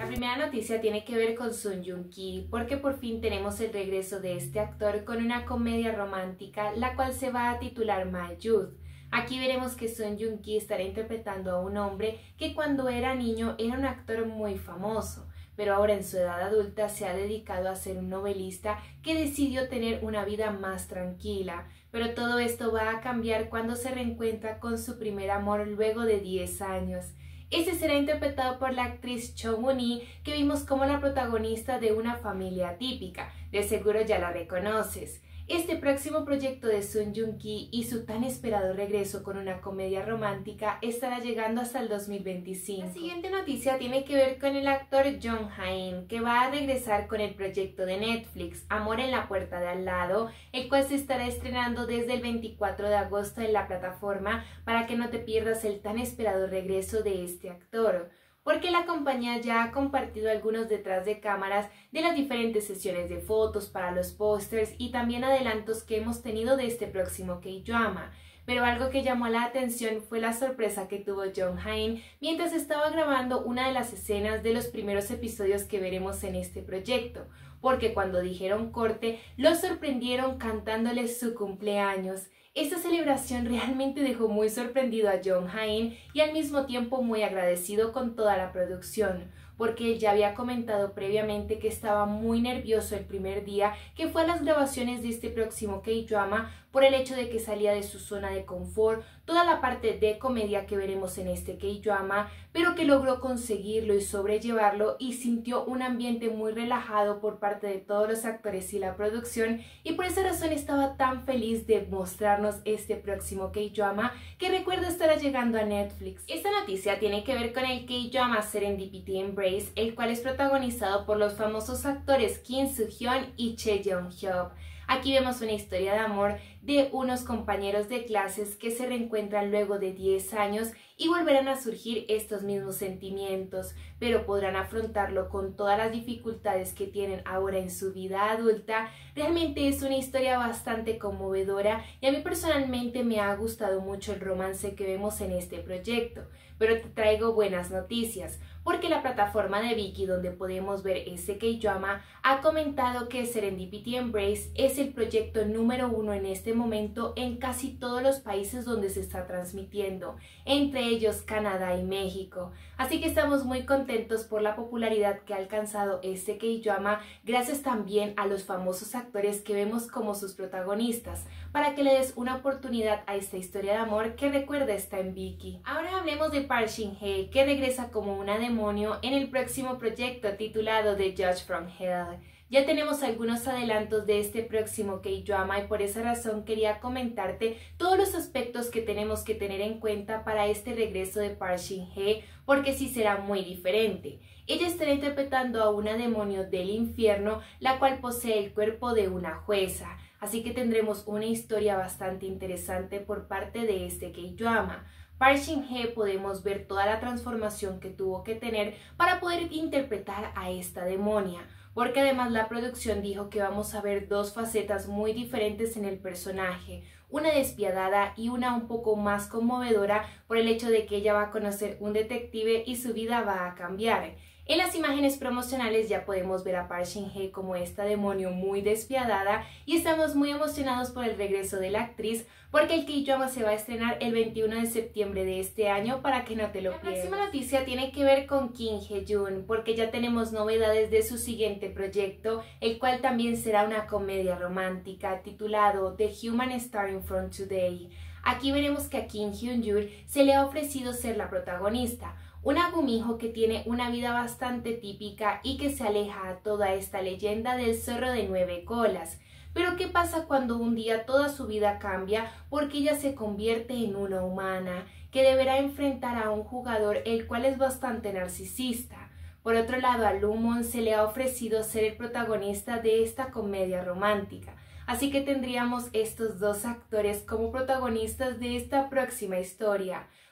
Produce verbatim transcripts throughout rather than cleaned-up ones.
primera noticia tiene que ver con Sung Joong Ki, porque por fin tenemos el regreso de este actor con una comedia romántica, la cual se va a titular My Youth. Aquí veremos que Sung Joong Ki estará interpretando a un hombre que cuando era niño era un actor muy famoso, pero ahora en su edad adulta se ha dedicado a ser un novelista que decidió tener una vida más tranquila. Pero todo esto va a cambiar cuando se reencuentra con su primer amor luego de diez años. Este será interpretado por la actriz Cho Moon-hee, que vimos como la protagonista de Una familia típica. De seguro ya la reconoces. Este próximo proyecto de Sung Joong Ki y su tan esperado regreso con una comedia romántica estará llegando hasta el dos mil veinticinco. La siguiente noticia tiene que ver con el actor Jong Ha-in, que va a regresar con el proyecto de Netflix Amor en la puerta de al lado, el cual se estará estrenando desde el veinticuatro de agosto en la plataforma, para que no te pierdas el tan esperado regreso de este actor, porque la compañía ya ha compartido algunos detrás de cámaras de las diferentes sesiones de fotos para los pósters y también adelantos que hemos tenido de este próximo K-drama. Pero algo que llamó la atención fue la sorpresa que tuvo Jong Ha-in mientras estaba grabando una de las escenas de los primeros episodios que veremos en este proyecto, porque cuando dijeron corte, lo sorprendieron cantándole su cumpleaños. Esta celebración realmente dejó muy sorprendido a Jong Ha-in y al mismo tiempo muy agradecido con toda la producción, porque él ya había comentado previamente que estaba muy nervioso el primer día que fue a las grabaciones de este próximo K-drama por el hecho de que salía de su zona de confort, toda la parte de comedia que veremos en este K-drama, pero que logró conseguirlo y sobrellevarlo y sintió un ambiente muy relajado por parte de todos los actores y la producción, y por esa razón estaba tan feliz de mostrarnos este próximo K-drama que recuerdo estará llegando a Netflix. Esta noticia tiene que ver con el K-drama Serendipity Embrace, el cual es protagonizado por los famosos actores Kim Soo-hyun y Choi Jeong-hyuk. Aquí vemos una historia de amor de unos compañeros de clases que se reencuentran luego de diez años y volverán a surgir estos mismos sentimientos, pero podrán afrontarlo con todas las dificultades que tienen ahora en su vida adulta. Realmente es una historia bastante conmovedora y a mí personalmente me ha gustado mucho el romance que vemos en este proyecto. Pero te traigo buenas noticias, porque la plataforma de Viki, donde podemos ver este K-drama, ha comentado que Serendipity Embrace es el proyecto número uno en este momento en casi todos los países donde se está transmitiendo, entre ellos Canadá y México. Así que estamos muy contentos por la popularidad que ha alcanzado este K-drama, gracias también a los famosos actores que vemos como sus protagonistas, para que le des una oportunidad a esta historia de amor que recuerda está en Viki. Ahora hablemos de Park Shin-hye, que regresa como una demonio en el próximo proyecto titulado The Judge from Hell. Ya tenemos algunos adelantos de este próximo K-drama y por esa razón quería comentarte todos los aspectos que tenemos que tener en cuenta para este regreso de Park Shin-hye, porque sí será muy diferente. Ella estará interpretando a una demonio del infierno, la cual posee el cuerpo de una jueza. Así que tendremos una historia bastante interesante por parte de este K-drama. Park Shin-hye podemos ver toda la transformación que tuvo que tener para poder interpretar a esta demonia, porque además la producción dijo que vamos a ver dos facetas muy diferentes en el personaje, una despiadada y una un poco más conmovedora por el hecho de que ella va a conocer un detective y su vida va a cambiar. En las imágenes promocionales ya podemos ver a Park Shin-hye como esta demonio muy despiadada y estamos muy emocionados por el regreso de la actriz, porque el K-drama se va a estrenar el veintiuno de septiembre de este año, para que no te lo pierdas. La próxima noticia tiene que ver con Kim Hye-jun, porque ya tenemos novedades de su siguiente proyecto, el cual también será una comedia romántica titulado The Human Starting from Today. Aquí veremos que a Kim Hyun-jul se le ha ofrecido ser la protagonista, una gumijo que tiene una vida bastante típica y que se aleja a toda esta leyenda del zorro de nueve colas. Pero ¿qué pasa cuando un día toda su vida cambia porque ella se convierte en una humana que deberá enfrentar a un jugador el cual es bastante narcisista? Por otro lado, a Lumon se le ha ofrecido ser el protagonista de esta comedia romántica. Así que tendríamos estos dos actores como protagonistas de esta próxima historia.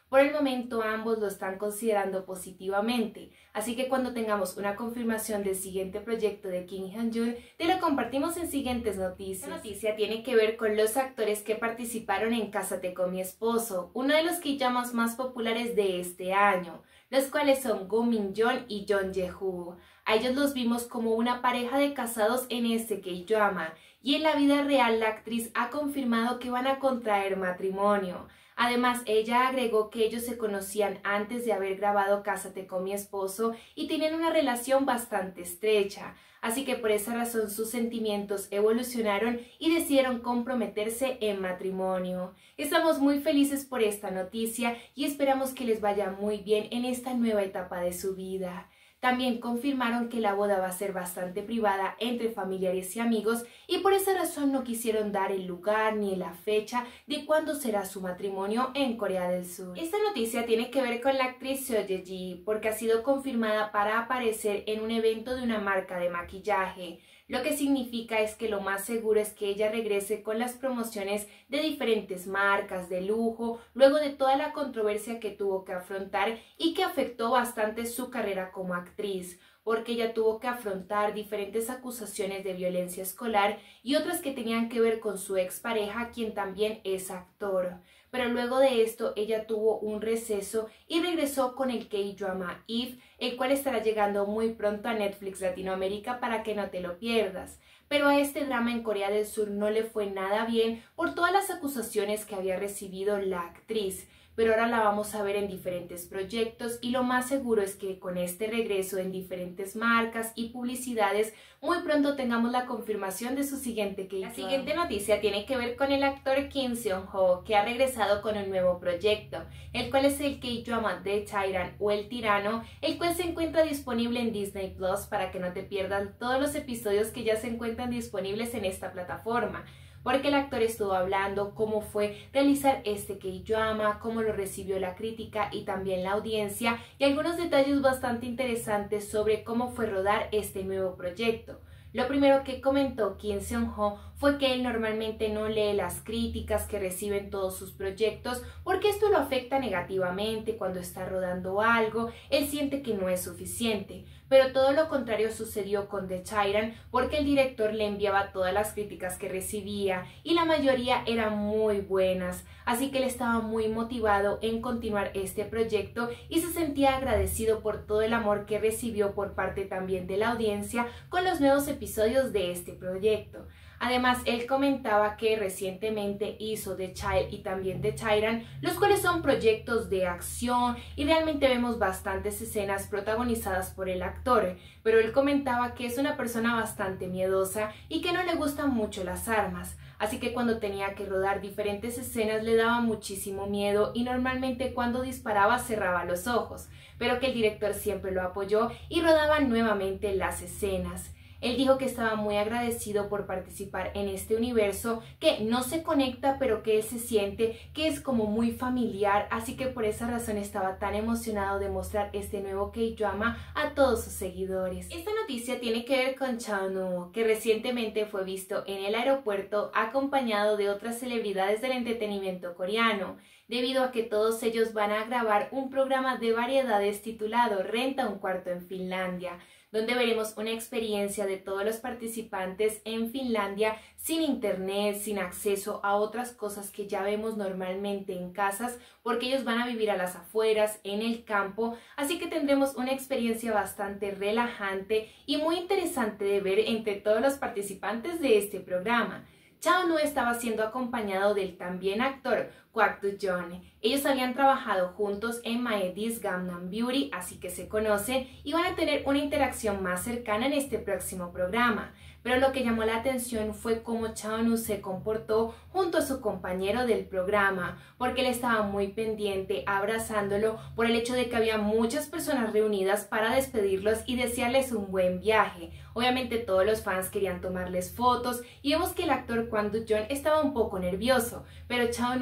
Por el momento ambos lo están considerando positivamente, así que cuando tengamos una confirmación del siguiente proyecto de Kim Hyun-jun, te lo compartimos en siguientes noticias. La noticia tiene que ver con los actores que participaron en Cásate con mi esposo, uno de los K-dramas más populares de este año, los cuales son Go Min-yeon y Jeon Jae-woo. A ellos los vimos como una pareja de casados en este K-drama, y en la vida real la actriz ha confirmado que van a contraer matrimonio. Además, ella agregó que ellos se conocían antes de haber grabado Cásate con mi esposo y tienen una relación bastante estrecha, así que por esa razón sus sentimientos evolucionaron y decidieron comprometerse en matrimonio. Estamos muy felices por esta noticia y esperamos que les vaya muy bien en esta nueva etapa de su vida. También confirmaron que la boda va a ser bastante privada entre familiares y amigos y por esa razón no quisieron dar el lugar ni la fecha de cuándo será su matrimonio en Corea del Sur. Esta noticia tiene que ver con la actriz Seo Ye-ji porque ha sido confirmada para aparecer en un evento de una marca de maquillaje. Lo que significa es que lo más seguro es que ella regrese con las promociones de diferentes marcas de lujo, luego de toda la controversia que tuvo que afrontar y que afectó bastante su carrera como actriz, porque ella tuvo que afrontar diferentes acusaciones de violencia escolar y otras que tenían que ver con su expareja, quien también es actor. Pero luego de esto ella tuvo un receso y regresó con el K-drama Eve, el cual estará llegando muy pronto a Netflix Latinoamérica para que no te lo pierdas. Pero a este drama en Corea del Sur no le fue nada bien por todas las acusaciones que había recibido la actriz. Pero ahora la vamos a ver en diferentes proyectos y lo más seguro es que con este regreso en diferentes marcas y publicidades muy pronto tengamos la confirmación de su siguiente K-drama. La siguiente noticia tiene que ver con el actor Kim Seon-ho, que ha regresado con un nuevo proyecto, el cual es el K-drama The Tyrant o El Tirano, el cual se encuentra disponible en Disney Plus para que no te pierdas todos los episodios que ya se encuentran disponibles en esta plataforma. Porque el actor estuvo hablando cómo fue realizar este K-drama, cómo lo recibió la crítica y también la audiencia y algunos detalles bastante interesantes sobre cómo fue rodar este nuevo proyecto. Lo primero que comentó Kim Seon-ho fue que él normalmente no lee las críticas que reciben todos sus proyectos porque esto lo afecta negativamente cuando está rodando algo, él siente que no es suficiente. Pero todo lo contrario sucedió con The Tyrant porque el director le enviaba todas las críticas que recibía y la mayoría eran muy buenas, así que él estaba muy motivado en continuar este proyecto y se sentía agradecido por todo el amor que recibió por parte también de la audiencia con los nuevos episodios de este proyecto. Además, él comentaba que recientemente hizo The Child y también The Tyrant, los cuales son proyectos de acción y realmente vemos bastantes escenas protagonizadas por el actor, pero él comentaba que es una persona bastante miedosa y que no le gustan mucho las armas, así que cuando tenía que rodar diferentes escenas le daba muchísimo miedo y normalmente cuando disparaba cerraba los ojos, pero que el director siempre lo apoyó y rodaban nuevamente las escenas. Él dijo que estaba muy agradecido por participar en este universo que no se conecta pero que él se siente que es como muy familiar, así que por esa razón estaba tan emocionado de mostrar este nuevo K-drama a todos sus seguidores. Esta noticia tiene que ver con Cha Eun-woo, que recientemente fue visto en el aeropuerto acompañado de otras celebridades del entretenimiento coreano, debido a que todos ellos van a grabar un programa de variedades titulado Renta un cuarto en Finlandia, donde veremos una experiencia de todos los participantes en Finlandia sin internet, sin acceso a otras cosas que ya vemos normalmente en casas, porque ellos van a vivir a las afueras, en el campo, así que tendremos una experiencia bastante relajante y muy interesante de ver entre todos los participantes de este programa. Cha Eun-woo estaba siendo acompañado del también actor Kwak Do-yeon. Ellos habían trabajado juntos en Maedy's Gangnam Beauty, así que se conocen y van a tener una interacción más cercana en este próximo programa. Pero lo que llamó la atención fue cómo Cha Eun-woo se comportó junto a su compañero del programa, porque él estaba muy pendiente abrazándolo por el hecho de que había muchas personas reunidas para despedirlos y desearles un buen viaje. Obviamente todos los fans querían tomarles fotos y vemos que el actor Kwak Do-yeon estaba un poco nervioso, pero Cha Eun-woo intentó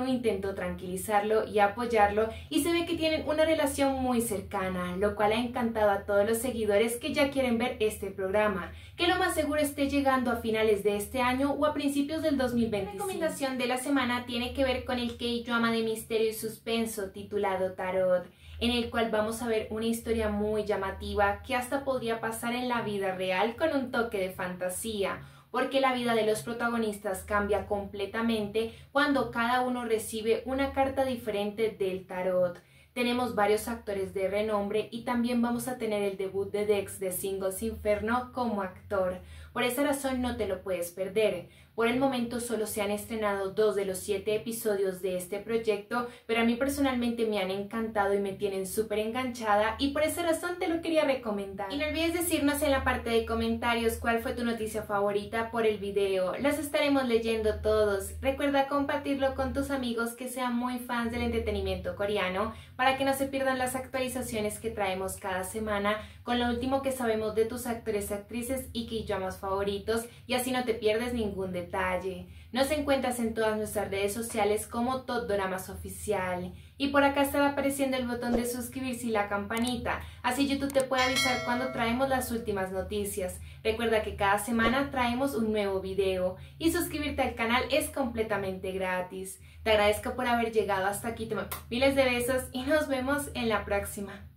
intento tranquilizarlo y apoyarlo y se ve que tienen una relación muy cercana, lo cual ha encantado a todos los seguidores que ya quieren ver este programa, que lo más seguro esté llegando a finales de este año o a principios del dos mil veinticinco. La recomendación de la semana tiene que ver con el K-drama de misterio y suspenso titulado Tarot, en el cual vamos a ver una historia muy llamativa que hasta podría pasar en la vida real con un toque de fantasía, porque la vida de los protagonistas cambia completamente cuando cada uno recibe una carta diferente del tarot. Tenemos varios actores de renombre y también vamos a tener el debut de Dex de Singles Inferno como actor. Por esa razón no te lo puedes perder. Por el momento solo se han estrenado dos de los siete episodios de este proyecto, pero a mí personalmente me han encantado y me tienen súper enganchada y por esa razón te lo quería recomendar. Y no olvides decirnos en la parte de comentarios cuál fue tu noticia favorita por el video. Las estaremos leyendo todos. Recuerda compartirlo con tus amigos que sean muy fans del entretenimiento coreano para que no se pierdan las actualizaciones que traemos cada semana con lo último que sabemos de tus actores, actrices y K-dramas favoritos y así no te pierdes ningún detalle. Detalle. Nos encuentras en todas nuestras redes sociales como Top Doramas Oficial. Y por acá estará apareciendo el botón de suscribirse y la campanita, así YouTube te puede avisar cuando traemos las últimas noticias. Recuerda que cada semana traemos un nuevo video y suscribirte al canal es completamente gratis. Te agradezco por haber llegado hasta aquí, te mando miles de besos y nos vemos en la próxima.